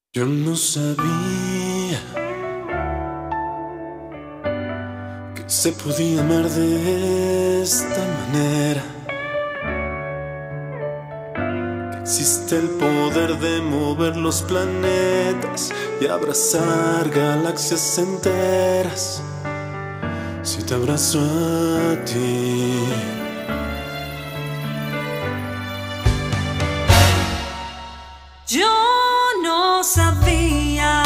Yo no sabía que se podía amar de esta manera, que existe el poder de mover los planetas y abrazar galaxias enteras. Si te abrazo a ti, yo no sabía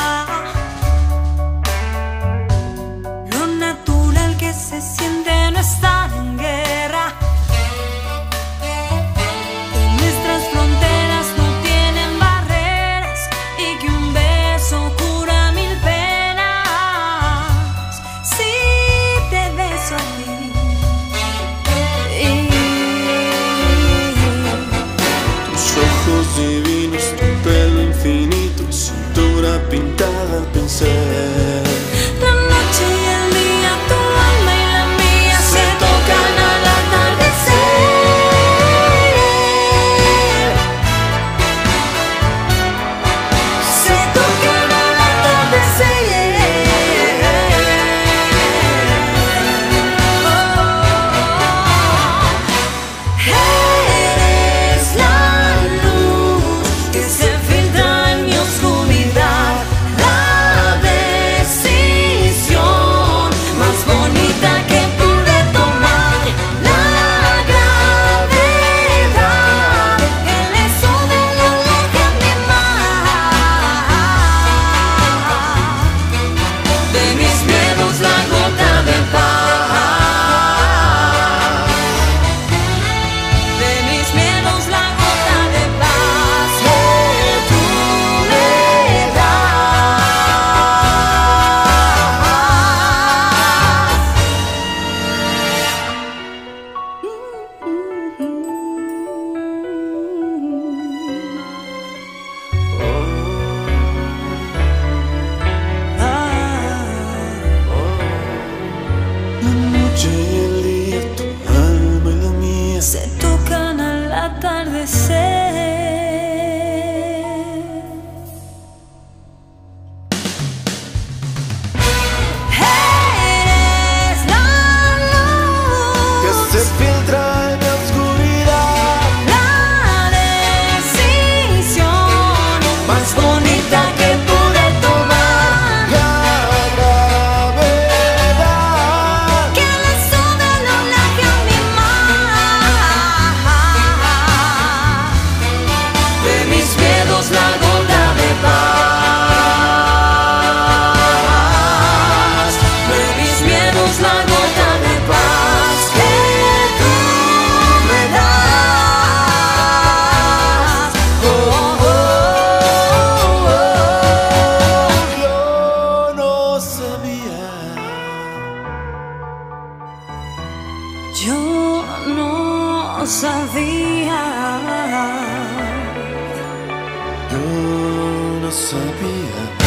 lo natural que se siente no estar en guerra. Que nuestras fronteras no tienen barreras y que un beso cura mil penas. Si te beso a ti tus ojos divinos, tu pelo infinito, cintura pintada, pensé. La noche y el día, tu alma y la mía se tocan al atardecer. Se tocan al atardecer. Eres la luz que se filtra en mi oscuridad, la decisión más bonita que pude tomar, la gravedad, el eso de lo aleja mi mar, de mis miedos la gota de paz, de mis miedos la gota de paz que tú me La noche y el día, tu alma y la mía se tocan al atardecer. Eres la que luz, se filtra en mi oscuridad, la decisión más bonita que pude tomar, la gravedad. que el eso de lo aleja mi mar, de mis miedos la gota de paz, de mis miedos la gota de paz que tú me das. Oh, oh, oh, oh. Yo no sabía, Yo no sabía. yo no sabía.